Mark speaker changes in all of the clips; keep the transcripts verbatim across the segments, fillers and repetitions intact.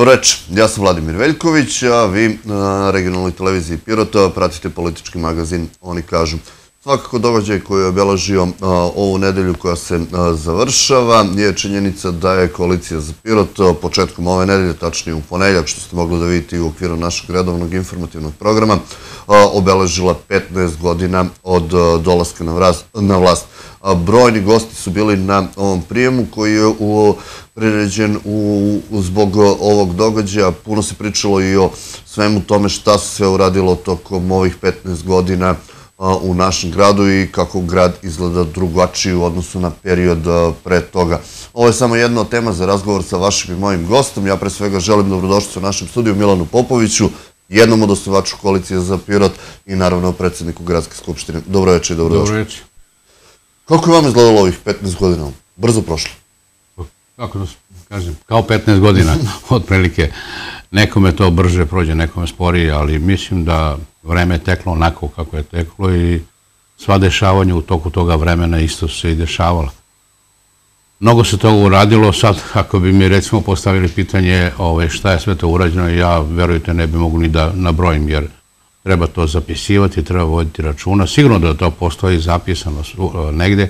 Speaker 1: Dobro večer, ja sam Vladimir Veljković, a vi na regionalnoj televiziji Pirota pratite politički magazin Oni kažu. Svakako događaj koji je obeležio ovu nedelju koja se završava je činjenica da je Koalicija za Pirot početkom ove nedelje, tačnije u ponedeljak, što ste mogli da vidite i u okviru našeg redovnog informativnog programa, obeležila petnaest godina od dolaska na vlast. Brojni gosti su bili na ovom prijemu koji je priređen zbog ovog događaja. Puno se pričalo i o svemu tome šta se sve uradilo tokom ovih petnaest godina u našem gradu i kako grad izgleda drugačiji u odnosu na period pre toga. Ovo je samo jedna od tema za razgovor sa vašim i mojim gostom. Ja pre svega želim dobrodošlicu u našem studiju Milanu Popoviću, jednom od osnivača Koalicije za Pirot i naravno predsjedniku Gradske skupštine. Dobro večer i dobrodošli.
Speaker 2: Dobro večer.
Speaker 1: Kako je vam izgledalo ovih petnaest godina? Brzo prošlo.
Speaker 2: Kako da kažem, kao petnaest godina, otprilike. Nekome to brže prođe, nekome sporije, ali mislim da vreme je teklo onako kako je teklo i sva dešavanja u toku toga vremena isto su se i dešavala. Mnogo se toga uradilo, sad ako bi mi recimo postavili pitanje šta je sve to urađeno, ja verujte ne bi mogu ni da nabrojim, jer treba to zapisivati, treba voditi računa. Sigurno da to postoji zapisano negde,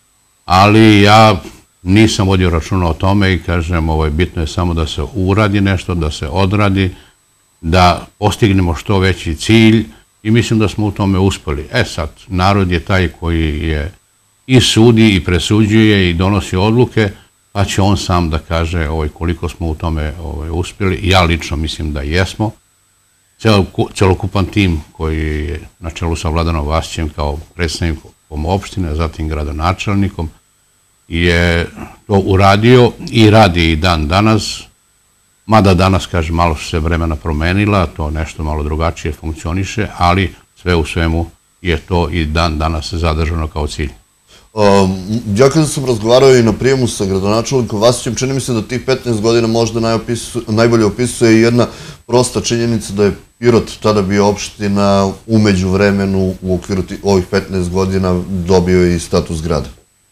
Speaker 2: ali ja nisam vodio računa o tome i kažem, bitno je samo da se uradi nešto, da se odradi, da postignemo što veći cilj i mislim da smo u tome uspeli. E sad, narod je taj koji je i sudi i presuđuje i donosi odluke, pa će on sam da kaže koliko smo u tome uspjeli. Ja lično mislim da jesmo. Celokupan tim koji je na čelu sa Vladanom Vasićem kao predstavnikom opštine, zatim gradonačelnikom, je to uradio i radi i dan danas, mada danas, kažem, malo su se vremena promenila, to nešto malo drugačije funkcioniše, ali sve u svemu je to i dan danas zadržano kao cilj.
Speaker 1: Ja kada sam razgovarao i na prijemu sa gradonačelnikom Vasićem, čini mi se da tih petnaest godina možda najbolje opisuje jedna prosta činjenica da je Pirot tada bio opština, umeđu vremenu u okviru ovih petnaest godina dobio i status grada.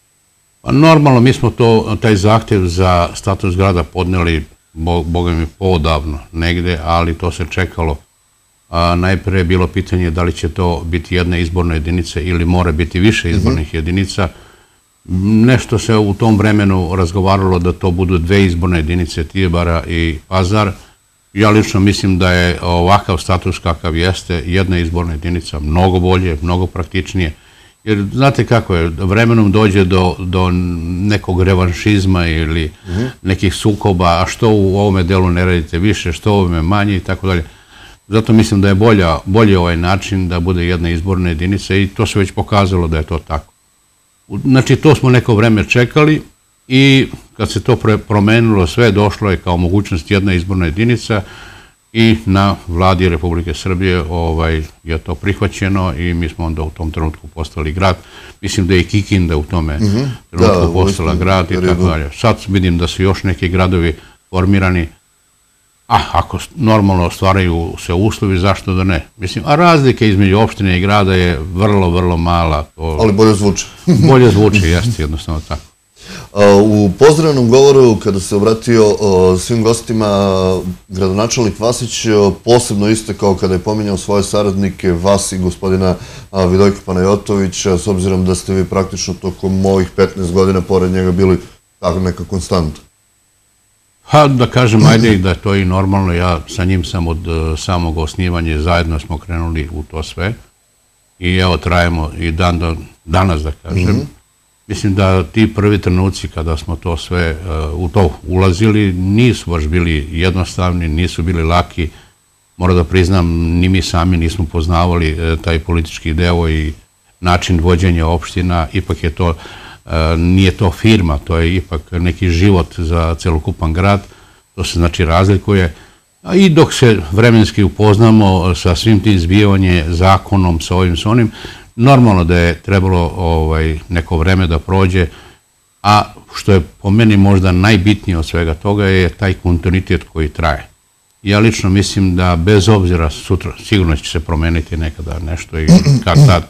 Speaker 2: Pa normalno, mi smo taj zahtjev za status grada podneli, boga mi, poodavno negde, ali to se čekalo. Najpre je bilo pitanje da li će to biti jedna izborna jedinica ili mora biti više izbornih jedinica. Nešto se u tom vremenu razgovaralo da to budu dve izborne jedinice, Tijebara i Pazar. Ja lično mislim da je ovakav status kakav jeste jedna izborna jedinica mnogo bolje, mnogo praktičnije. Jer znate kako je, vremenom dođe do nekog revanšizma ili nekih sukoba, a što u ovome delu ne radite više, što u ovome manje i tako dalje. Zato mislim da je bolje ovaj način da bude jedna izborna jedinica i to se već pokazalo da je to tako. Znači, to smo neko vreme čekali i kad se to promenilo, sve došlo je kao mogućnost jedna izborna jedinica i na vladi Republike Srbije je to prihvaćeno i mi smo onda u tom trenutku postali grad. Mislim da je i Kikinda u tome trenutku postala grad i tako dalje. Sad vidim da su još neki gradovi formirani, a ako normalno ostvaraju se uslovi, zašto da ne? Mislim, a razlika između opštine i grada je vrlo, vrlo mala.
Speaker 1: Ali bolje zvuči.
Speaker 2: Bolje zvuči, jeste, jednostavno tako.
Speaker 1: U pozdravnom govoru, kada se obratio svim gostima, gradonačelnik Vasić posebno istakao kada je pominjao svoje saradnike, vas i gospodina Vidojka Panajotovića, s obzirom da ste vi praktično tokom ovih petnaest godina pored njega bili tako neka konstanta.
Speaker 2: Ha, da kažem, ajde i da je to i normalno, ja sa njim sam od samog osnivanja, zajedno smo krenuli u to sve i evo trajemo i dan danas, da kažem. Mislim da ti prvi trenuci kada smo to sve u to ulazili nisu baš bili jednostavni, nisu bili laki. Moram da priznam, ni mi sami nismo poznavali taj politički deo i način vođenja opština. Ipak je to, nije to firma, to je ipak neki život za celokupan grad. To se znači razlikuje. I dok se vremenski upoznamo sa svim tim zbivanjem, zakonom, sa ovim, sa onim, normalno da je trebalo neko vreme da prođe, a što je po meni možda najbitnije od svega toga je taj kontinuitet koji traje. Ja lično mislim da bez obzira sutra, sigurno će se promeniti nekada nešto i kad tad,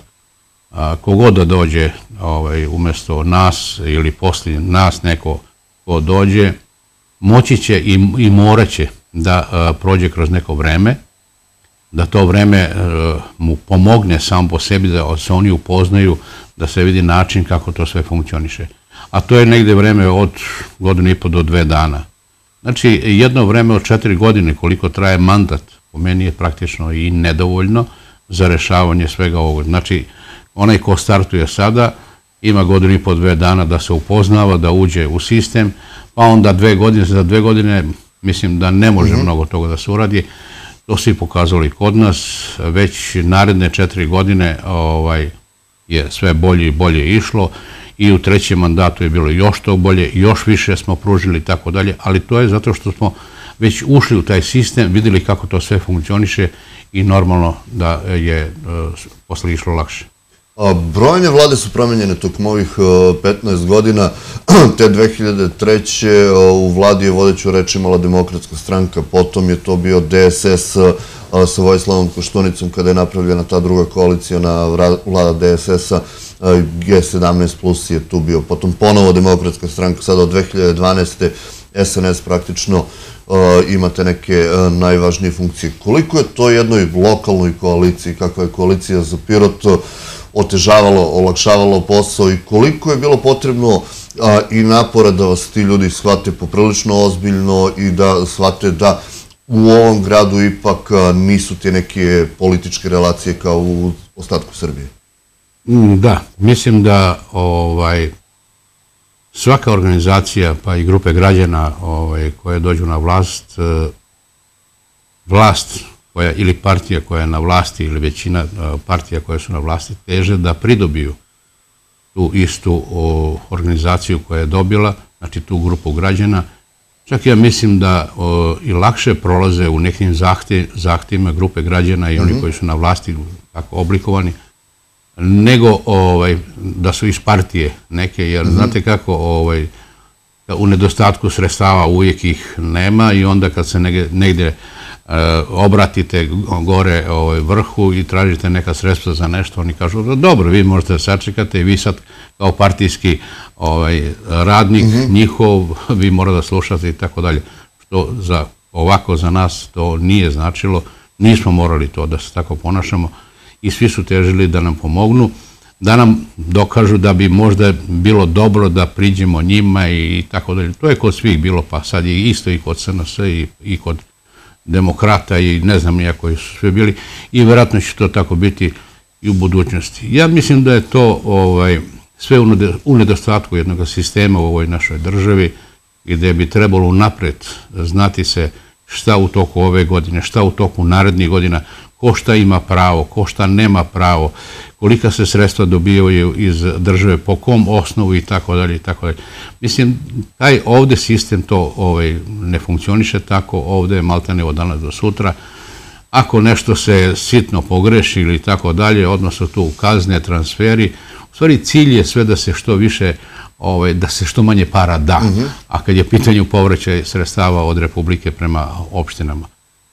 Speaker 2: kogod da dođe umjesto nas ili poslije nas neko ko dođe, moći će i morat će da prođe kroz neko vreme, da to vreme mu pomogne sam po sebi, da se oni upoznaju, da se vidi način kako to sve funkcioniše. A to je negde vreme od godinu i po do dve dana. Znači, jedno vreme od četiri godine koliko traje mandat, po meni je praktično i nedovoljno za rešavanje svega ovoga. Znači, onaj ko startuje sada ima godinu i po dve dana da se upoznava, da uđe u sistem, pa onda dve godine, za dve godine mislim da ne može mnogo toga da se uradi. To su i pokazali kod nas, već naredne četiri godine je sve bolje i bolje išlo i u trećem mandatu je bilo još to bolje, još više smo pružili i tako dalje, ali to je zato što smo već ušli u taj sistem, vidjeli kako to sve funkcioniše i normalno da je posle išlo lakše.
Speaker 1: Brojne vlade su promenjene tokom ovih petnaest godina. Te dve hiljade treće. u vladi je vodeću reč imala Demokratska stranka, potom je to bio D S S sa Vojislavom Koštunicom kada je napravljena ta druga koalicijona vlada D S S-a, G sedamnaest plus je tu bio, potom ponovo Demokratska stranka, sada od dve hiljade dvanaeste. S N S praktično imate neke najvažnije funkcije. Koliko je to jednoj lokalnoj koaliciji, kakva je koalicija za Pirot, otežavalo, olakšavalo posao i koliko je bilo potrebno i napora da vas ti ljudi shvate poprilično ozbiljno i da shvate da u ovom gradu ipak nisu te neke političke relacije kao u ostatku Srbije?
Speaker 2: Da, mislim da svaka organizacija pa i grupe građana koje dođu na vlast, vlast ili partija koja je na vlasti ili većina partija koje su na vlasti teže da pridobiju tu istu organizaciju koja je dobila, znači tu grupu građana. Čak ja mislim da i lakše prolaze u nekim zahtjevima grupe građana i oni koji su na vlasti tako oblikovani, nego da su iz partije neke, jer znate kako u nedostatku sredstava uvijek ih nema i onda kad se negdje obratite gore vrhu i tražite neka sredstva za nešto, oni kažu, dobro, vi možete sačekati i vi sad kao partijski radnik njihov, vi morate da slušate i tako dalje. Što ovako za nas to nije značilo, nismo morali to da se tako ponašamo i svi su težili da nam pomognu, da nam dokažu da bi možda bilo dobro da priđemo njima i tako dalje. To je kod svih bilo, pa sad je isto i kod S N S i kod demokrata i ne znam nija koji su sve bili i vjerojatno će to tako biti i u budućnosti. Ja mislim da je to sve u nedostatku jednog sistema u ovoj našoj državi gdje bi trebalo unapred znati se šta u toku ove godine, šta u toku narednih godina, ko šta ima pravo, ko šta nema pravo, kolika se sredstva dobijaju iz države, po kom osnovu i tako dalje i tako dalje. Mislim, taj ovdje sistem to ne funkcioniše tako, ovdje je maltene od danas do sutra. Ako nešto se sitno pogreši ili tako dalje, odnosno tu kazne, transferi, u stvari cilj je sve da se što više, da se što manje para da, a kad je pitanje povraćaj sredstava od Republike prema opštinama.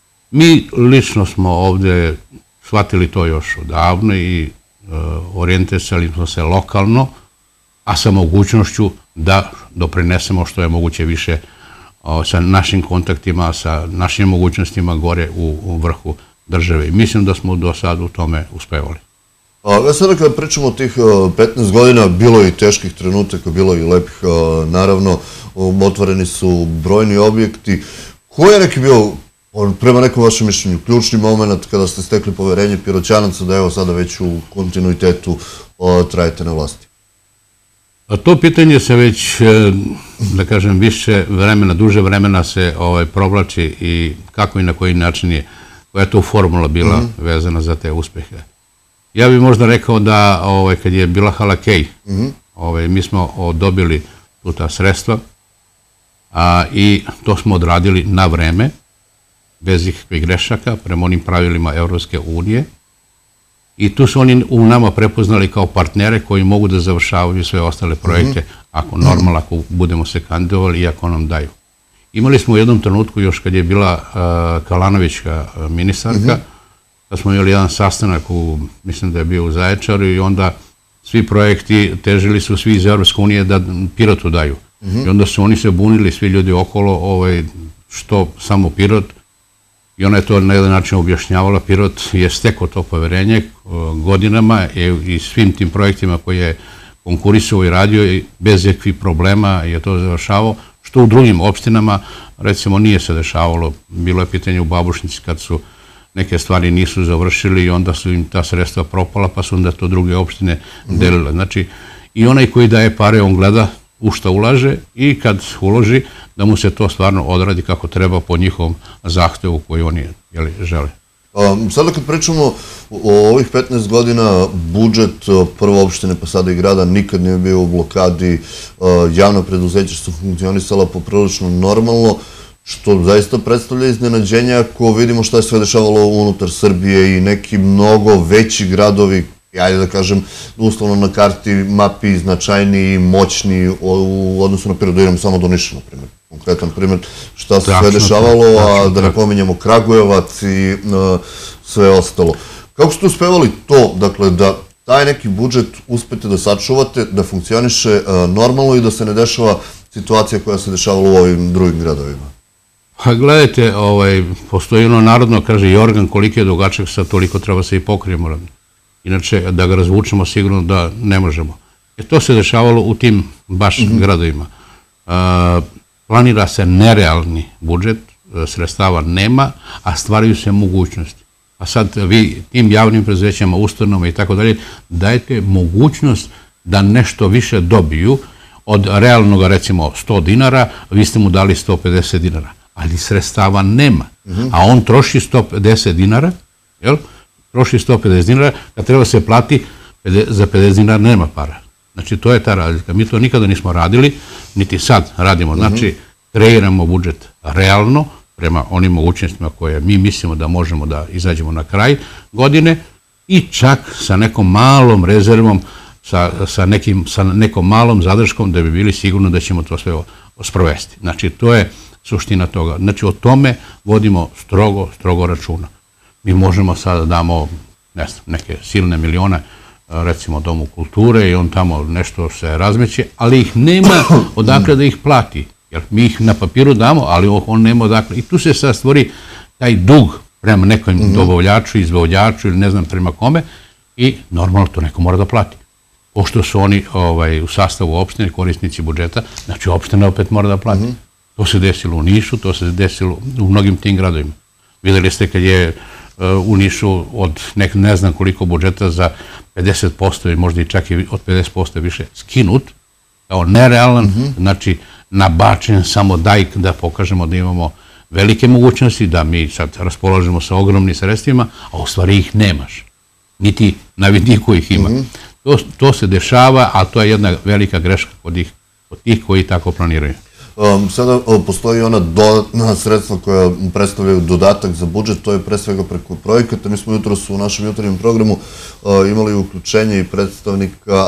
Speaker 2: Mi lično smo ovdje shvatili to još odavno i orijentisali smo se lokalno, a sa mogućnošću da doprinesemo što je moguće više sa našim kontaktima, sa našim mogućnostima gore u vrhu države. Mislim da smo do sada u tome uspevali.
Speaker 1: Ja sada kada pričamo o tih petnaest godina, bilo je i teških trenutaka, bilo je i lepih, naravno, otvoreni su brojni objekti. Ko je neki bio, prema nekom vašem mišljenju, ključni moment kada ste stekli poverenje Piroćanaca da evo sada već u kontinuitetu trajete na vlasti?
Speaker 2: To pitanje se već, da kažem, više vremena, duže vremena se provlači i kako i na koji način je, koja je to formula bila vezana za te uspehe. Ja bih možda rekao da kad je bila hala Kej, mi smo dobili tu ta sredstva i to smo odradili na vreme, bez ikakvih grešaka, prema onim pravilima Evropske unije. I tu su oni u nama prepoznali kao partnere koji mogu da završavaju sve ostale projekte, ako normalno, ako budemo se kandidovali i ako nam daju. Imali smo u jednom trenutku, još kad je bila Kalanovićka ministarka, da smo imali jedan sastanak, mislim da je bio u Zaječaru, i onda svi projekti težili su svi iz Evropske unije da Pirotu daju. I onda su oni se bunili, svi ljudi okolo, što samo Pirot, i ona je to na jedan način objašnjavala, Pirot je stekao to poverenje godinama i svim tim projektima koje je konkurisao i radio i bez nekih problema je to završavao, što u drugim opštinama, recimo, nije se dešavalo. Bilo je pitanje u Babušnici kad su neke stvari nisu završili i onda su im ta sredstva propala, pa su onda to druge opštine delile. Znači, i onaj koji daje pare, on gleda u šta ulaže i kad uloži, da mu se to stvarno odradi kako treba po njihovom zahtevu koji oni žele.
Speaker 1: Sada kad pričamo o ovih petnaest godina, budžet prve opštine pa sada i grada nikad nije bio u blokadi, javna preduzeća su funkcionisala poprilično normalno, što zaista predstavlja iznenađenje ako vidimo šta je sve dešavalo unutar Srbije i neki mnogo veći gradovi, ajde da kažem, uslovno na karti, mapi, značajniji, moćni u odnosu na Pirot, da idemo samo do Niša, na primjer. Konkretan primjer, šta se sve dešavalo, a da ne pominjemo Kragujevac i sve ostalo. Kako ste uspevali to, dakle, da taj neki budžet uspete da sačuvate, da funkcioniše normalno i da se ne dešava situacija koja se dešavala u ovim drugim gradovima?
Speaker 2: Pa gledajte, postoji ono narodno, kaže Jorgan, koliko je dugačak, sad toliko treba se i pokrijemo. Inače, da ga razvučemo sigurno da ne možemo. Jer to se dešavalo u tim baš gradovima. Planira se nerealni budžet, sredstava nema, a stvaraju se mogućnosti. A sad vi tim javnim preduzećima, ustanovama i tako dalje, dajete mogućnost da nešto više dobiju od realnog, recimo, sto dinara, vi ste mu dali sto pedeset dinara, ali sredstava nema. A on troši sto pedeset dinara, jel? Troši sto pedeset dinara, kad treba se plati, za pedeset dinara nema para. Znači, to je ta razlika. Mi to nikada nismo radili, niti sad radimo. Znači, kreiramo budžet realno, prema onim mogućnostima koje mi mislimo da možemo da izađemo na kraj godine i čak sa nekom malom rezervom, sa nekom malom zadrškom da bi bili sigurni da ćemo to sve sprovesti. Znači, to je suština toga. Znači, o tome vodimo strogo, strogo računa. Mi možemo sada damo, ne znam, neke silne milione, recimo Domu kulture i on tamo nešto se razmeće, ali ih nema odakle da ih plati. Jer mi ih na papiru damo, ali on nema odakle. I tu se sad stvori taj dug prema nekom dobavljaču, izvođaču ili ne znam prema kome i normalno to neko mora da plati. Pošto su oni u sastavu opštine, korisnici budžeta, znači opština opet mora da plati. To se desilo u Nišu, to se desilo u mnogim tim gradovima. Videli ste kad je u Nišu od ne znam koliko budžeta za pedeset posto i možda i čak i od pedeset posto više skinut, kao nerealan, znači nabačen samo dajk da pokažemo da imamo velike mogućnosti, da mi sad raspolažemo sa ogromnim sredstvima, a u stvari ih nemaš. Niti na vidiku ih ima. To se dešava, a to je jedna velika greška kod tih koji tako planiraju.
Speaker 1: Sada postoji ona dodatna sredstva koja predstavljaju dodatak za budžet, to je pre svega preko projekata. Mi smo jutros u našem jutarnjem programu imali uključenje i predstavnika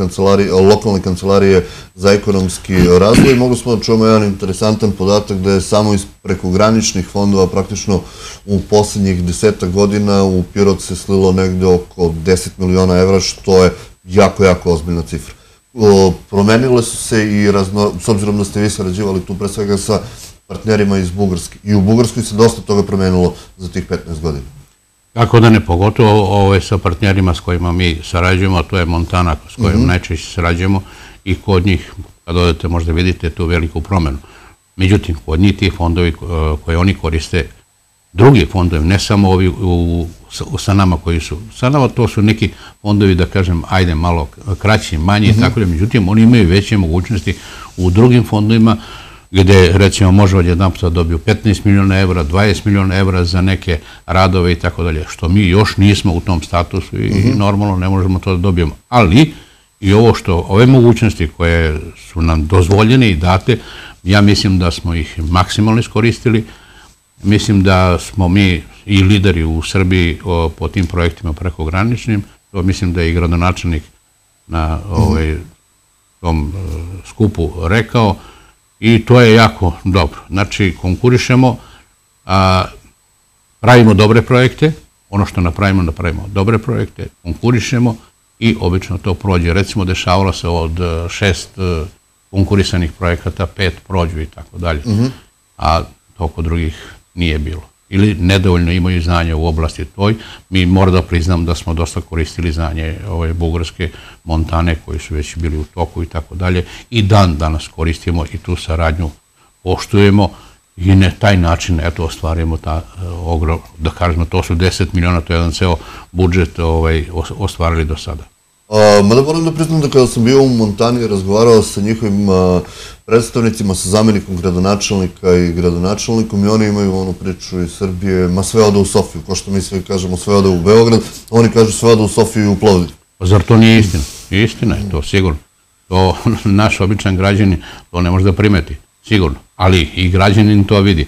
Speaker 1: lokalne kancelarije za ekonomski razvoj. Mogli smo da čujemo jedan interesantan podatak da je samo iz prekograničnih fondova praktično u poslednjih desetak godina u Pirot se slilo negde oko deset miliona evra, što je jako, jako ozbiljna cifra. Promenile su se i, s obzirom da ste vi sarađivali tu pre svega sa partnerima iz Bugarske. I u Bugarskoj se dosta toga promenilo za tih petnaest godina.
Speaker 2: Kako da ne, pogotovo sa partnerima s kojima mi sarađujemo, a to je Montana s kojim najčešće sarađujemo i kod njih, kad odete možda vidite tu veliku promenu. Međutim, kod njih ti fondovi koje oni koriste, drugi fondovi, ne samo ovi sa nama koji su, sa nama to su neki fondovi, da kažem, ajde malo kraći, manji i tako da, međutim, oni imaju veće mogućnosti u drugim fondovima gde, recimo, može od jedan puta dobiju petnaest miliona evra, dvadeset miliona evra za neke radove i tako dalje, što mi još nismo u tom statusu i normalno ne možemo to da dobijemo. Ali i ovo što, ove mogućnosti koje su nam dozvoljene i date, ja mislim da smo ih maksimalno iskoristili. Mislim da smo mi i lideri u Srbiji po tim projektima prekograničnim. To mislim da je i gradonačelnik na tom skupu rekao i to je jako dobro. Znači, konkurišemo, pravimo dobre projekte, ono što napravimo, napravimo dobre projekte, konkurišemo i obično to prođe. Recimo, dešavalo se od šest konkurisanih projekata, pet prođu i tako dalje. A to kod drugih nije bilo. Ili nedovoljno imaju znanja u oblasti toj. Mi moram da priznam da smo dosta koristili znanje ove bugarske Montane koji su već bili u toku i tako dalje. I dan danas koristimo i tu saradnju poštujemo i na taj način eto ostvarujemo ta ogrom, da kažemo to su deset miliona, to je jedan ceo budžet ovaj, ostvarili do sada.
Speaker 1: Mada moram da priznam da kada sam bio u Montani razgovarao sa njihovim predstavnicima, sa zamenikom gradonačelnika i gradonačelnikom i oni imaju onu priču iz Srbije, ma sve ode u Sofiju, ko što mi sve kažemo sve ode u Beograd, oni kažu sve ode u Sofiju i u Plovdiv.
Speaker 2: Pa zar to nije istina? Istina je to, sigurno. To naš običan građanin to ne može da primeti, sigurno. Ali i građanin to vidi.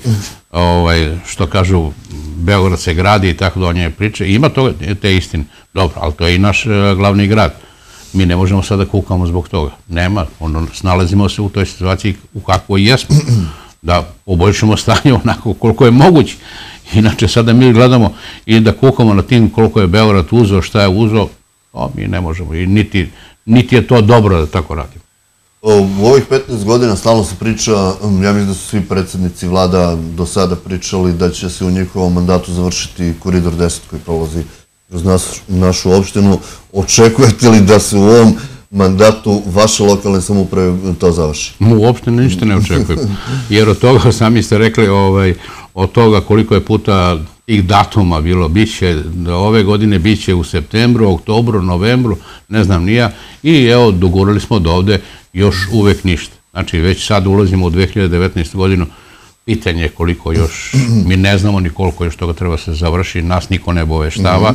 Speaker 2: Što kažu, Beograd se gradi i tako da o njej priče. Ima te istine. Dobro, ali to je i naš glavni grad. Mi ne možemo sada kukamo zbog toga. Nema. Snalazimo se u toj situaciji u kakvoj jesmo. Da poboljšamo stanje onako koliko je moguće. Inače sada mi gledamo i da kukamo na tim koliko je Beograd uzeo, šta je uzeo, to mi ne možemo. I niti je to dobro da tako radimo.
Speaker 1: U ovih petnaest godina stalno se priča, ja mislim da su svi predsjednici vlada do sada pričali da će se u njihovom mandatu završiti koridor deset koji prolazi kroz našu opštinu. Očekujete li da se u ovom mandatu vaše lokalne samouprave to završi?
Speaker 2: Uopšte ništa ne očekujem. Jer od toga, sami ste rekli, od toga koliko je puta tih datuma bilo, bit će ove godine, bit će u septembru, oktobru, novembru, ne znam nija, i evo, dogurali smo do ovde još uvek ništa. Znači, već sad ulazimo u dve hiljade devetnaestu godinu, pitanje je koliko još, mi ne znamo ni koliko još toga treba se završi, nas niko ne obaveštava,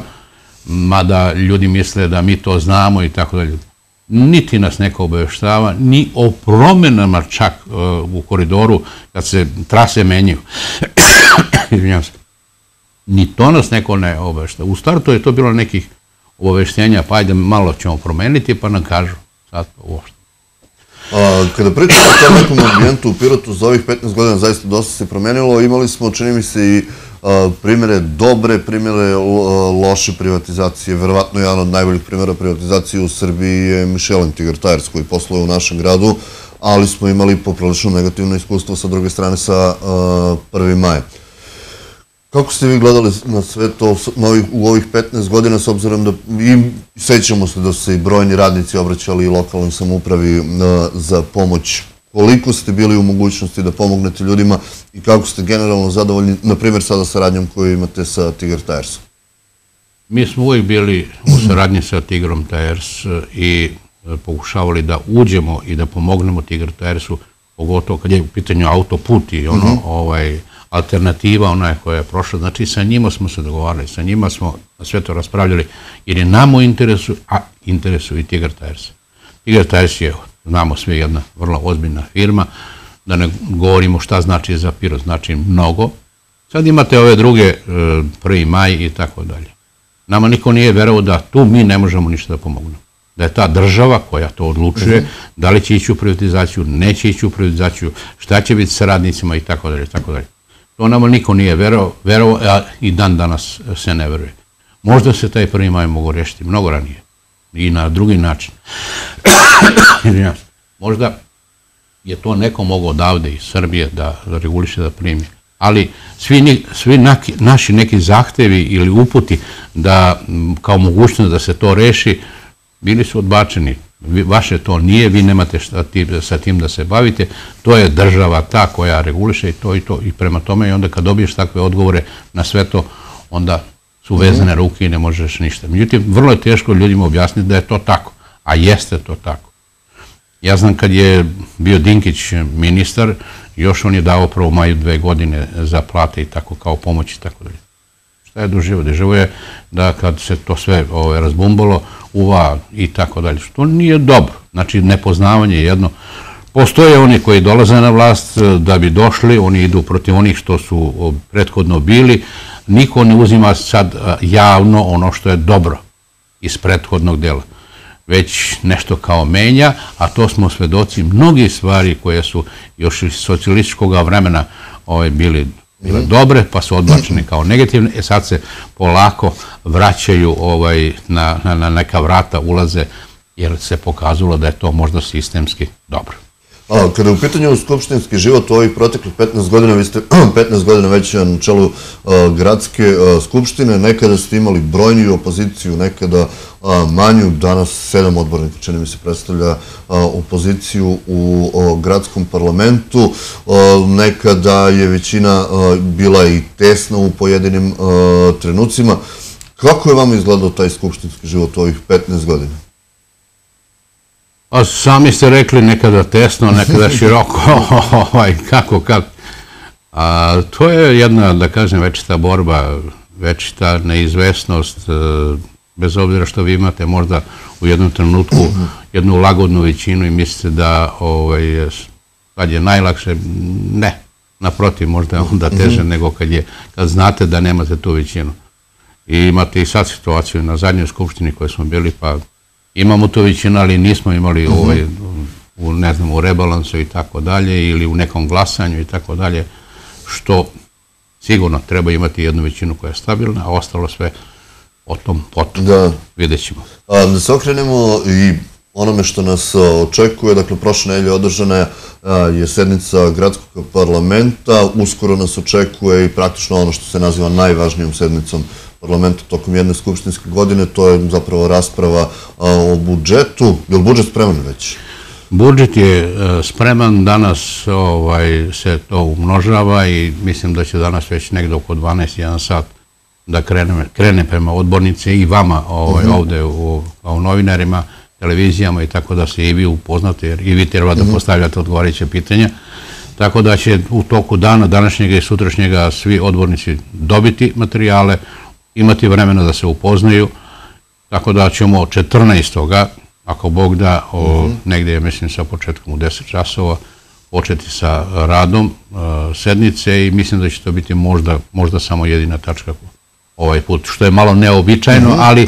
Speaker 2: mada ljudi misle da mi to znamo i tako dalje. Niti nas neko obaveštava, ni o promenama čak u koridoru, kad se trase menjaju. Izvinjam se. Ni to nas neko ne obaveštava. U startu je to bilo nekih obaveštenja, pa ajde malo ćemo promeniti, pa nam kažu. Sad uopšte.
Speaker 1: Kada pričamo o tom nekom ambijentu u Pirotu, za ovih petnaest godina zaista dosta se promenilo. Imali smo, čini mi se, i primere dobre, primere loše privatizacije. Verovatno jedan od najboljih primjera privatizacije u Srbiji je Michelin Tigar Tires koji posluje u našem gradu, ali smo imali poprilično negativno iskustvo sa druge strane sa prvim majem. Kako ste vi gledali na sve to u ovih petnaest godina, s obzirom da sećamo se da su se i brojni radnici obraćali i lokalnoj samoupravi za pomoć? Koliko ste bili u mogućnosti da pomognete ljudima i kako ste generalno zadovoljni, na primjer, sada saradnjom koju imate sa Tigar Tiresom?
Speaker 2: Mi smo uvijek bili u saradnji sa Tigrom Tires i pokušavali da uđemo i da pomognemo Tigar Tiresu, pogotovo kad je u pitanju autoput i ono, ovaj, alternativa ona koja je prošla. Znači, sa njima smo se dogovarali, sa njima smo sve to raspravljali, jer je nam u interesu, a interesu i Tigar Tires. Tigar Tires je, znamo sve, jedna vrlo ozbiljna firma, da ne govorimo šta znači za Pirot, znači mnogo. Sad imate ove druge, prvi maj i tako dalje. Nama niko nije verovao da tu mi ne možemo ništa da pomognemo. Da je ta država koja to odlučuje, da li će ići u privatizaciju, neće ići u privatizaciju, šta će biti sa radnicima i tako dalje, tako dalje. To nama niko nije verovao, a i dan danas se ne veruje. Možda se taj prvi maj mogu rešiti mnogo ranije i na drugi način. Možda je to neko mogao odavde iz Srbije da reguliše, da primi. Ali svi naši neki zahtevi ili uputi da kao mogućnost da se to reši, bili su odbačeni. Vaše to nije, vi nemate sa tim da se bavite, to je država ta koja reguliše i to i to i prema tome i onda kad dobiješ takve odgovore na sve to, onda su vezane ruke i ne možeš ništa. Međutim, vrlo je teško ljudima objasniti da je to tako, a jeste to tako. Ja znam kad je bio Dinkić ministar, još on je dao prvo maju dve godine za plate i tako kao pomoć i tako dalje. Šta je doživo? Doživo je da kad se to sve razbumbalo, uva i tako dalje. Što nije dobro. Znači, nepoznavanje je jedno. Postoje oni koji dolaze na vlast da bi došli, oni idu protiv onih što su prethodno bili. Niko ne uzima sad javno ono što je dobro iz prethodnog dela. Već nešto kao menja, a to smo svedoci mnogih stvari koje su još iz socijalističkog vremena bili bile dobre, pa su odbačene kao negativne, e sad se polako vraćaju na neka vrata, ulaze, jer se pokazalo da je to možda sistemski dobro.
Speaker 1: Kada je u pitanju skupštinski život u ovih proteklih petnaest godina, vi ste petnaest godina već na čelu gradske skupštine, nekada ste imali brojniju opoziciju, nekada manju, danas sedam odbornika, čini mi se, predstavlja opoziciju u gradskom parlamentu, nekada je većina bila i tesna u pojedinim trenucima. Kako je vam izgledao taj skupštinski život u ovih petnaest godina?
Speaker 2: A sami ste rekli nekada tesno, nekada široko, kako, kako. A to je jedna, da kažem, večita borba, večita neizvesnost, bez obzira što vi imate možda u jednom trenutku jednu lagodnu većinu i mislite da kad je najlakše, ne, naprotiv, možda je onda teže nego kad znate da nemate tu većinu. I imate i sad situaciju na zadnjoj skupštini koje smo bili, pa imamo tu većinu, ali nismo imali u, ne znam, u rebalansu i tako dalje, ili u nekom glasanju i tako dalje, što sigurno treba imati jednu većinu koja je stabilna, a ostalo sve o tom potom. Vidjet ćemo.
Speaker 1: Da se okrenemo i onome što nas očekuje, dakle, prošle nedelje održana je sednica gradskog parlamenta, uskoro nas očekuje i praktično ono što se naziva najvažnijom sednicom parlamenta tokom jedne skupštinske godine, to je zapravo rasprava o budžetu. Je li budžet spreman već?
Speaker 2: Budžet je spreman, danas se to umnožava i mislim da će danas već negde oko dvanaest jedan sat da krene prema odbornice i vama ovde kao novinarima, televizijama i tako da se i vi upoznate, jer i vi treba da postavljate odgovarajuće pitanja. Tako da će u toku dana, današnjega i sutrašnjega, svi odbornici dobiti materijale, imati vremena da se upoznaju, tako da ćemo četrnaestog ako Bog da, negdje je, mislim, sa početkom u deset časova, početi sa radom sednice i mislim da će to biti možda samo jedina tačka ovaj put, što je malo neobičajno, ali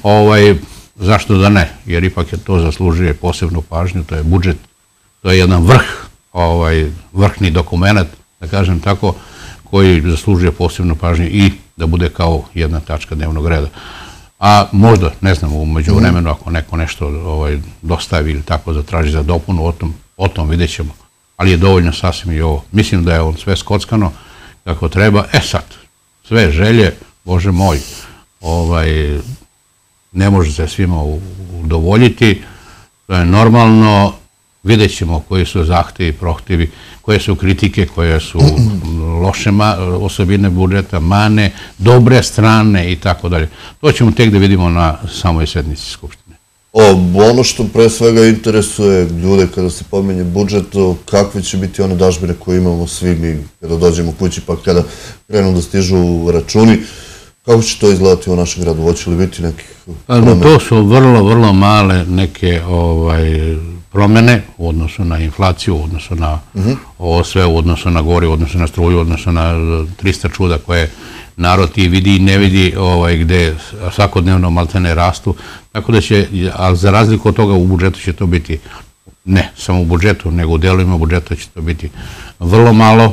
Speaker 2: zašto da ne, jer ipak je to zaslužuje posebnu pažnju, to je budžet, to je jedan vrh, vrhni dokument, da kažem tako, koji zaslužuje posebnu pažnju i da bude kao jedna tačka dnevnog reda. A možda, ne znam, u međuvremenu ako neko nešto dostavi ili tako zatraži za dopunu, o tom vidjet ćemo. Ali je dovoljno sasvim i ovo. Mislim da je on sve skockano kako treba. E sad, sve želje, Bože moj, ne može se svima udovoljiti. To je normalno. Vidjet ćemo koji su zahtevi, prohtjevi, koje su kritike, koje su loše osobine budžeta, mane, dobre strane i tako dalje. To ćemo tek da vidimo na samoj sednici Skupštine.
Speaker 1: Ono što pre svega interesuje ljude kada se pominje budžet, kakve će biti one dažbine koje imamo svi mi kada dođemo kući pa kada krenu da stižu računi, kako će to izgledati u našem gradu? Hoće li biti nekih promjena?
Speaker 2: To su vrlo, vrlo male neke promjene u odnosu na inflaciju, u odnosu na ovo sve, u odnosu na gorivo, u odnosu na struju, u odnosu na trista čuda koje narod i vidi i ne vidi, gde svakodnevno maltene rastu. Tako da će, ali za razliku od toga u budžetu će to biti, ne samo u budžetu, nego u delovima budžeta će to biti vrlo malo,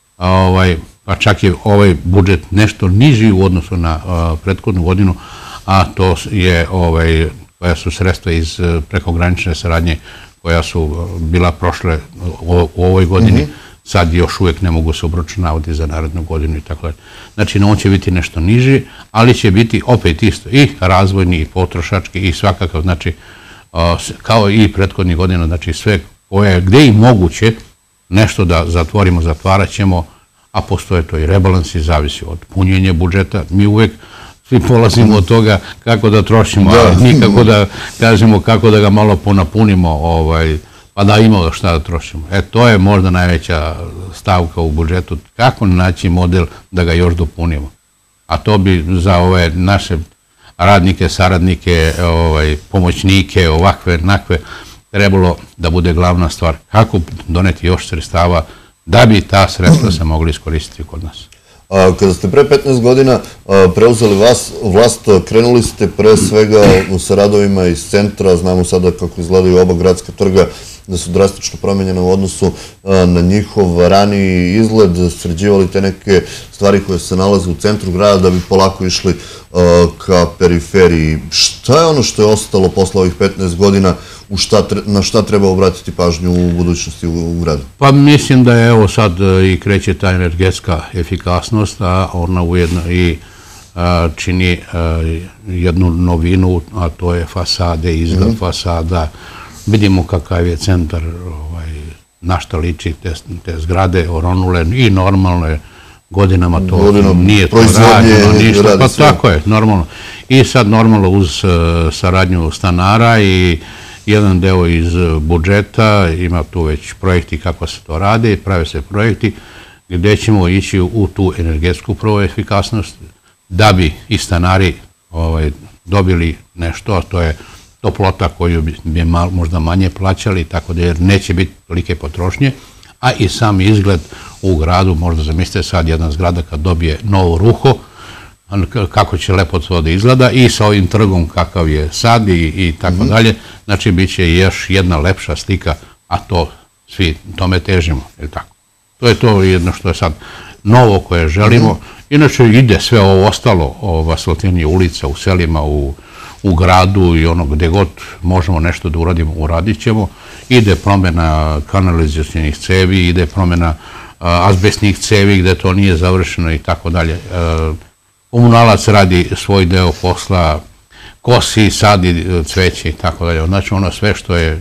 Speaker 2: pa čak je ovaj budžet nešto niži u odnosu na prethodnu godinu, a to je, koja su sredstva iz prekogranične saradnje koja su bila prošle u ovoj godini, sad još uvijek ne mogu se obračunavati za narednu godinu i tako dalje. Znači, on će biti nešto niži, ali će biti opet isto i razvojni i potrošački i svakakav, znači, kao i prethodnih godina, znači sve koje, gde i moguće nešto da zatvorimo, zatvarat ćemo, a postoje to i rebalansi, zavisi od punjenja budžeta. Mi uvijek svi polazimo od toga kako da trošimo, ali nikako da kažemo kako da ga malo ponapunimo, pa da imamo šta da trošimo. E, to je možda najveća stavka u budžetu, kako naći model da ga još dopunimo. A to bi za ove naše radnike, saradnike, pomoćnike, ovakve, nakve, trebalo da bude glavna stvar. Kako doneti još sredstava da bi ta sredstva se mogli iskoristiti kod nas.
Speaker 1: Kada ste pre petnaest godina preuzeli vlast, krenuli ste pre svega sa radovima iz centra, znamo sada kako izgledaju oba gradska trga, da su drastično promenjene u odnosu na njihov raniji izgled, sređivali te neke stvari koje se nalaze u centru grada da bi polako išli ka periferiji. Šta je ono što je ostalo posle ovih petnaest godina, na šta treba obratiti pažnju u budućnosti u gradu?
Speaker 2: Pa mislim da je evo sad i kreće ta energetska efikasnost, a ona ujedno i čini jednu novinu, a to je fasade, izgled fasada. Vidimo kakav je centar, na šta liči te zgrade, oronule i normalne godinama to nije to rađeno, ništa, pa tako je, normalno. I sad normalno uz saradnju stanara i jedan deo iz budžeta, ima tu već projekti kako se to rade, prave se projekti gde ćemo ići u tu energetsku prvo efikasnost, da bi i stanari dobili nešto, a to je toplota koju bi možda manje plaćali, tako da jer neće biti tolike potrošnje, a i sam izgled u gradu, možda zamislite sad jedna zgrada kad dobije novo ruho, kako će lepo to da izgleda i sa ovim trgom kakav je sad i tako dalje, znači bit će još jedna lepša slika, a to svi tome težimo, je li tako? To je to jedno što je sad novo koje želimo. Inače ide sve ovo ostalo, asfaltiranje ulica u selima, u gradu i ono gde god možemo nešto da uradimo, uradit ćemo. Ide promjena kanalizacijnih cevi, ide promjena azbestnih cevi gde to nije završeno i tako dalje. Komunalac radi svoj deo posla, kosi, sadi cveće i tako dalje. Znači ono sve što je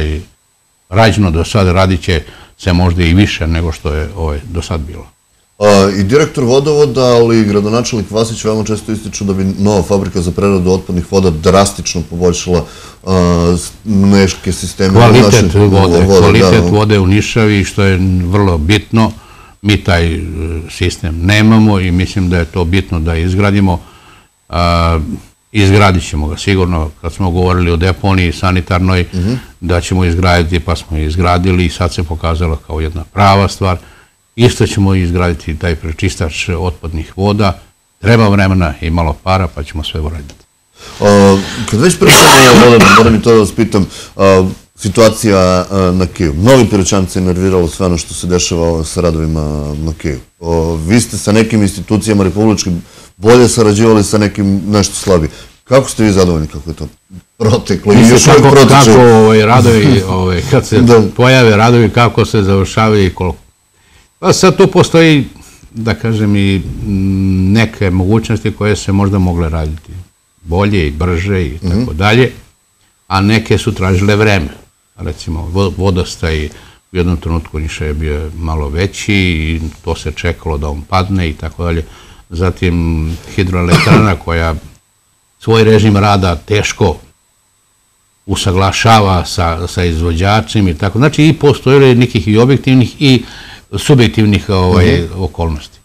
Speaker 2: rađeno do sada radit će se možda i više nego što je do sad bilo.
Speaker 1: I direktor vodovoda, ali i gradonačelnik Vasić veoma često ističu da bi nova fabrika za preradu otpadnih voda drastično poboljšala neke sisteme.
Speaker 2: Kvalitet vode, kvalitet vode u Nišavi, što je vrlo bitno. Mi taj sistem nemamo i mislim da je to bitno da izgradimo. Izgradit ćemo ga sigurno, kad smo govorili o deponiji sanitarnoj, da ćemo izgraditi, pa smo izgradili i sad se pokazalo kao jedna prava stvar. Isto ćemo izgraditi taj prečistač otpadnih voda. Treba vremena i malo para, pa ćemo sve uraditi.
Speaker 1: Kad već pričamo o vodama, moram i to da vas pitam, situacija na Kiju. Novi Piroćanci je nerviralo sve ono što se dešava sa radovima na Kiju. Vi ste sa nekim institucijama republičkim bolje sarađivali, sa nekim nešto slabije. Kako ste vi zadovoljni kako je to proteklo?
Speaker 2: Kako radovi, kad se pojave radovi, kako se završavaju i koliko? Pa sad tu postoji, da kažem, i neke mogućnosti koje se možda mogle raditi bolje i brže i tako dalje, a neke su tražile vreme. Recimo, vodostaj u jednom trenutku Niša je bio malo veći i to se čekalo da on padne i tako dalje. Zatim hidroelektrana koja svoj režim rada teško usaglašava sa izvođačima i tako. Znači i postojili nekih i objektivnih i subjektivnih okolnosti.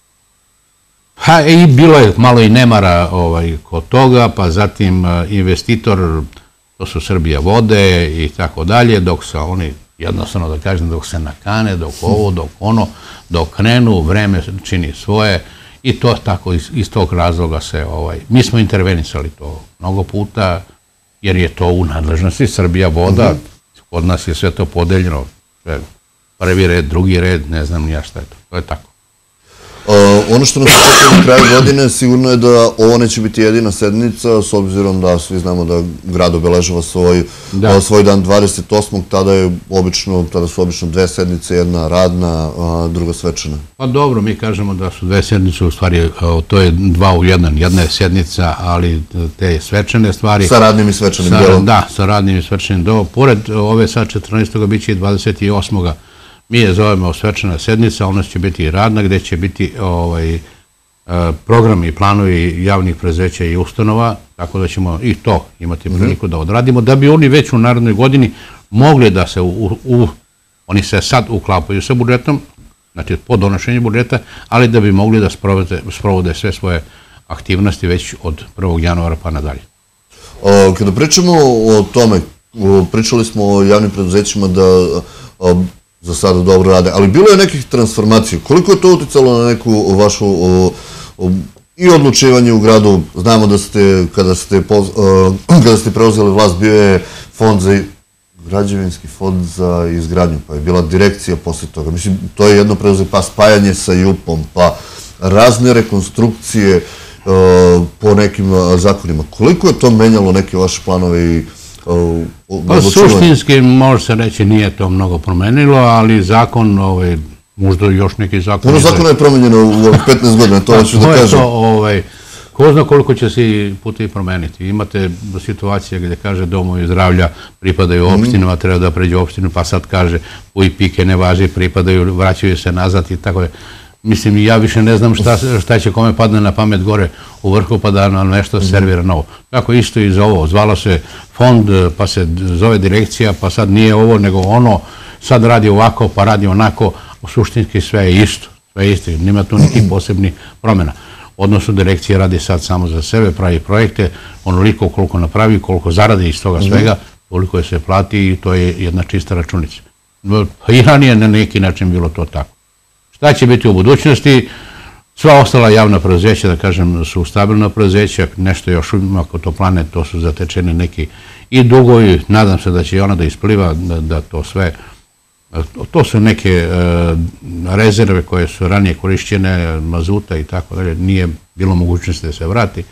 Speaker 2: Pa i bilo je malo i nemara kod toga, pa zatim investitor, to su Srbija vode i tako dalje, dok se oni, jednostavno da kažem, dok se nakane, dok ovo, dok ono, dok krenu, vreme čini svoje i to tako iz tog razloga se, mi smo intervenisali to mnogo puta, jer je to u nadležnosti Srbija voda, kod nas je sve to podeljeno, prvi red, drugi red, ne znam nija šta je to. To je tako.
Speaker 1: Ono što nas očekuje na kraju godine sigurno je da ovo neće biti jedina sednica, s obzirom da svi znamo da grad obeležava svoj dan dvadeset osmog tada je obično, tada su obično dve sednice, jedna radna, druga svečana.
Speaker 2: Pa dobro, mi kažemo da su dve sednice, u stvari to je dva u jedan, jedna je sednica, ali te svečane stvari...
Speaker 1: Sa radnim i svečanim delom.
Speaker 2: Da, sa radnim i svečanim delom. Pored ove sad četrnaestog biće i dvadeset osmog Mi je zovemo svečana sednica, ona će biti i radna, gde će biti programi i planovi javnih preduzeća i ustanova, tako da ćemo i to imati priliku da odradimo, da bi oni već u narednoj godini mogli da se, oni se sad uklapaju sa budžetom, znači po donošenju budžeta, ali da bi mogli da sprovode sve svoje aktivnosti već od prvog januara pa nadalje.
Speaker 1: Kada pričamo o tome, pričali smo o javnim preduzećima da za sada dobro rade, ali bilo je nekih transformacija. Koliko je to uticalo na neku vašu i odlučivanje u gradu? Znamo da ste, kada ste preuzeli vlast, bio je fond za građevinski fond za izgradnju, pa je bila direkcija posle toga. Mislim, to je jedno preuzeo, pa spajanje sa Jupom, pa razne rekonstrukcije po nekim zakonima. Koliko je to menjalo neke vaše planove i
Speaker 2: pa suštinski, može se reći, nije to mnogo promenilo, ali zakon, možda još neki zakon...
Speaker 1: Ono zakon je promenjeno u petnaest godina, to hoću da kažem.
Speaker 2: Ko zna koliko će se i puta i promeniti. Imate situacije gdje kaže domovi zdravlja pripadaju opštinama, treba da pređe opštinu, pa sad kaže u i pike ne važi, pripadaju, vraćaju se nazad i tako je. Mislim, ja više ne znam šta će kome padne na pamet gore u vrhu pa da nam nešto servira novo. Tako isto i za ovo. Zvalo se fond, pa se zove direkcija, pa sad nije ovo nego ono, sad radi ovako, pa radi onako. U suštinski sve je isto. Sve je isto. Nima tu nekih posebnih promjena. Odnosno, direkcija radi sad samo za sebe, pravi projekte, onoliko koliko napravi, koliko zaradi iz toga svega, koliko je se plati i to je jedna čista računica. I ranije na neki način bilo to tako. Šta će biti u budućnosti? Sva ostala javna preduzeća, da kažem, su stabilna preduzeća, nešto još ako to plane, to su zatečeni neki i dugovi, nadam se da će i ona da ispliva, da to sve, to su neke rezerve koje su ranije korišćene, mazuta i tako dalje, nije bilo mogućnosti da se vrati.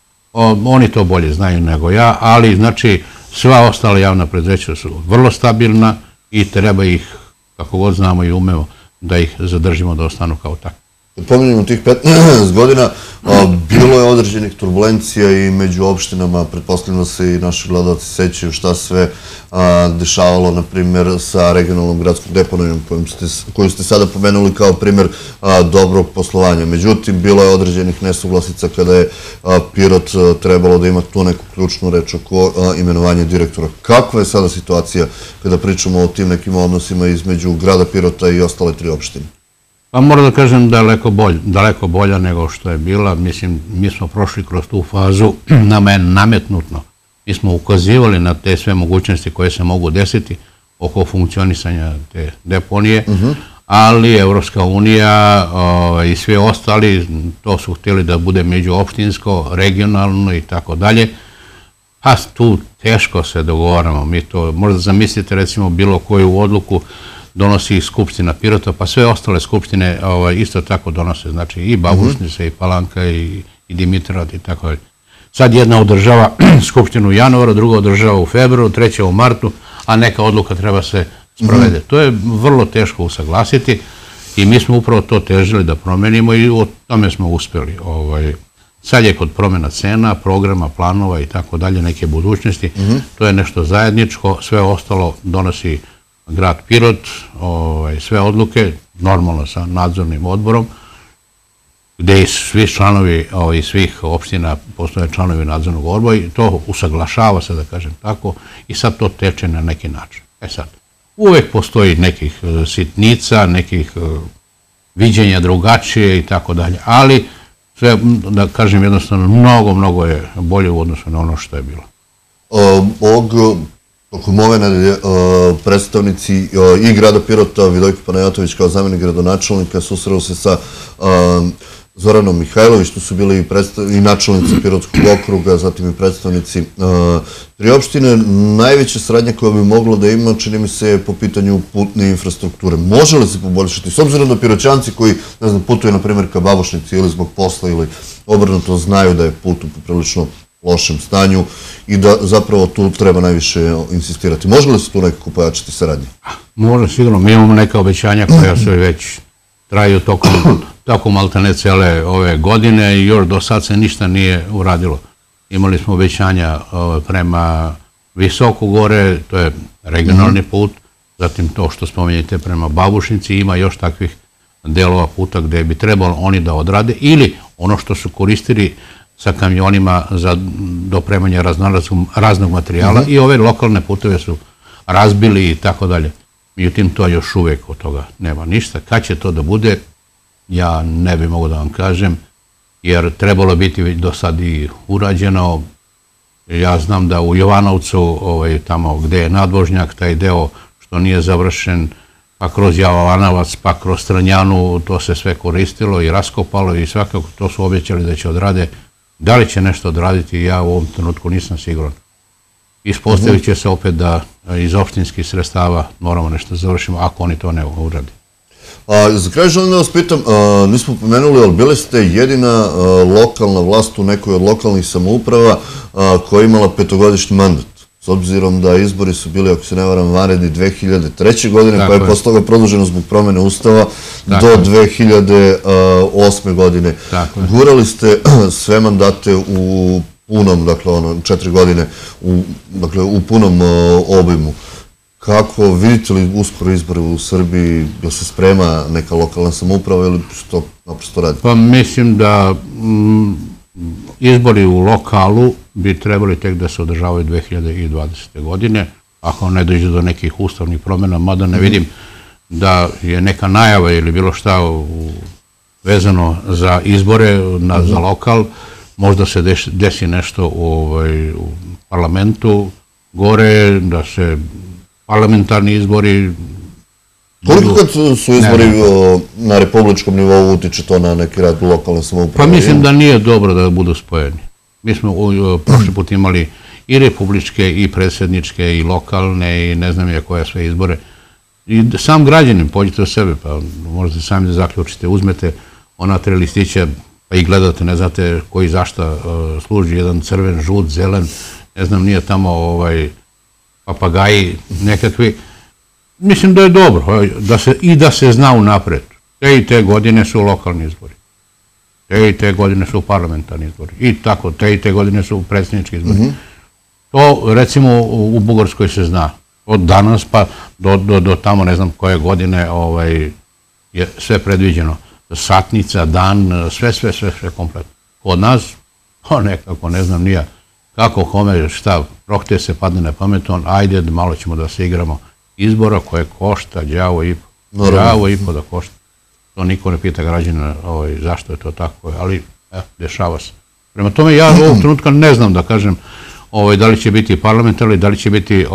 Speaker 2: Oni to bolje znaju nego ja, ali znači sva ostala javna preduzeća su vrlo stabilna i treba ih, kako god znamo i umemo, da ih zadržimo da ostanu kao tako.
Speaker 1: Pominjamo tih petnaest godina, bilo je određenih turbulencija i među opštinama, pretpostavljamo se i naši gledalci sećaju šta sve dešavalo, na primjer, sa regionalnom gradskom deponijom koju ste sada pomenuli kao primjer dobrog poslovanja. Međutim, bilo je određenih nesuglasica kada je Pirot trebalo da ima tu neku ključnu reč oko imenovanja direktora. Kakva je sada situacija kada pričamo o tim nekim odnosima između grada Pirota i ostale tri opštine?
Speaker 2: Pa moram da kažem daleko bolja nego što je bila. Mislim, mi smo prošli kroz tu fazu, nama je nametnutno. Mi smo ukazivali na te sve mogućnosti koje se mogu desiti oko funkcionisanja te deponije, ali Evropska unija i sve ostali, to su htjeli da bude međuopštinsko, regionalno i tako dalje. Pa tu teško se dogovaramo. Mi to, možda zamislite recimo bilo koju odluku donosi Skupština Pirota, pa sve ostale skupštine isto tako donose. Znači i Babušnica, i Palanka, i Dimitrov i tako dalje. Sad jedna održava Skupštinu u januaru, druga održava u februaru, treća u martu, a neka odluka treba se sprovede. To je vrlo teško usaglasiti i mi smo upravo to težili da promenimo i o tome smo uspjeli. Sad je kod promjena cena, programa, planova i tako dalje, neke budućnosti. To je nešto zajedničko, sve ostalo donosi grad Pirot, sve odluke, normalno sa nadzornim odborom, gdje i svi članovi iz svih opština postoje članovi nadzornog odbora i to usaglašava se, da kažem tako, i sad to teče na neki način. E sad, uvek postoji nekih sitnica, nekih viđenja drugačije i tako dalje, ali sve, da kažem jednostavno, mnogo, mnogo je bolje u odnosu na ono što je bilo.
Speaker 1: Ovog tokom ove nedelje predstavnici i grada Pirota, Vidojko Panajatović kao zamjenik gradonačelnika, susreo se sa Zoranom Mihajlović, tu su bili i načelnici Pirotskog okruga, zatim i predstavnici tri opštine. Najveća saradnja koja bi mogla da ima, čini mi se, po pitanju putne infrastrukture. Može li se poboljšati? S obzirom da Piroćanci koji, ne znam, putuju, na primjer, ka Babušnici ili zbog posla ili obrnuto, znaju da je put u poprilično lošem stanju i da zapravo tu treba najviše insistirati. Može li se tu nekako pojačati saradnje?
Speaker 2: Može, sigurno. Mi imamo neka obećanja koja se već traju tokom maltene cele ove godine i još do sad se ništa nije uradilo. Imali smo obećanja prema Visoko gore, to je regionalni put, zatim to što spomenjete prema Babušnici, ima još takvih delova puta gde bi trebalo oni da odrade ili ono što su koristili sa kamionima za dopremanje raznog materijala i ove lokalne puteve su razbili i tako dalje. Međutim, to još uvijek od toga nema ništa. Kad će to da bude, ja ne bi mogu da vam kažem, jer trebalo biti do sad i urađeno. Ja znam da u Jovanovcu, tamo gde je nadvožnjak, taj deo što nije završen, pa kroz Jovanovac, pa kroz Stranjanu, to se sve koristilo i raskopalo i svakako to su obećali da će odrade. Da li će nešto odraditi, ja u ovom trenutku nisam siguran. ispostavit će se opet da iz opštinskih sredstava moramo nešto završimo, ako oni to ne uradi.
Speaker 1: Za kraj želim da vas pitam, nismo pomenuli, ali bili ste jedina lokalna vlast u nekoj od lokalnih samouprava koja je imala petogodišnji mandat. S obzirom da izbori su bili, ako se ne varam, vanredni dve hiljade treće. godine, pa je posle toga produženo zbog promene Ustava do dve hiljade osme. godine. Gurali ste sve mandate u punom, dakle, ono, četiri godine, dakle, u punom obimu. Kako vidite li uskoro izbore u Srbiji, jel se sprema neka lokalna samouprava ili što naprosto radi?
Speaker 2: Pa mislim da izbori u lokalu bi trebali tek da se održavaju dve hiljade dvadesete. godine, ako ne dođe do nekih ustavnih promjena, mada ne vidim da je neka najava ili bilo šta vezano za izbore za lokal, možda se desi nešto u parlamentu gore, da se parlamentarni izbori...
Speaker 1: Koliko kad su izbori na republičkom nivou utiče to na neki rad u lokalne samouprave?
Speaker 2: Pa mislim da nije dobro da budu spojeni. Mi smo prošli put imali i republičke, i predsjedničke, i lokalne, i ne znam je koje sve izbore. I sam građanin, pođite o sebe, pa možete sami da zaključite, uzmete ona tri listića, pa i gledate, ne znate koji zašta služi, jedan crven, žut, zelen, ne znam, nije tamo papagaji nekakvi. Mislim da je dobro i da se zna unapred. Te i te godine su lokalni izbori. Te i te godine su parlamentarni izbori. I tako, te i te godine su predsjednički izbori. To, recimo, u Bugarskoj se zna. Od danas pa do tamo, ne znam koje godine, je sve predviđeno. Satnica, dan, sve, sve, sve, sve kompletno. Kod nas, nekako, ne znam nija kako, kome, šta, prohtje se padne na pamet, on, ajde, malo ćemo da se igramo izbora koje košta, đavo i po, đavo i po da košta. To niko ne pita građana zašto je to tako, ali dešava se. Prema tome, ja u ovom trenutka ne znam da kažem da li će biti parlamentarni, da li će biti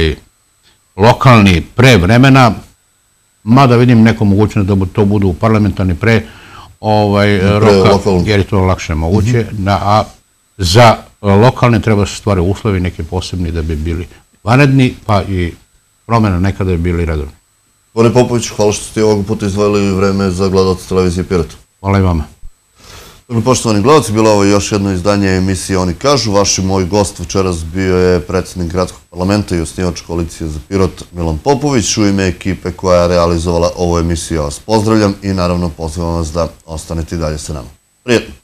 Speaker 2: lokalni pre vremena, mada vidim neko mogućnost da to budu parlamentarni pre roka, jer je to lakše moguće, a za lokalne treba se stvari uslovi neki posebni da bi bili vanredni, pa i promjena nekada bi bili redovni.
Speaker 1: Gospodine Popović, hvala što ste ovog puta izdvojili vreme za gledalce televizije Pirot.
Speaker 2: Hvala i vama.
Speaker 1: Poštovani gledalci, bilo ovo još jedno izdanje emisije Oni kažu. Vaš i moj gost večeras bio je predsjednik Gradskog parlamenta i osnivač koalicije za Pirot Milan Popović. U ime ekipe koja je realizovala ovu emisiju ja vas pozdravljam i naravno pozivam vas da ostanete i dalje sa nama. Prijetno!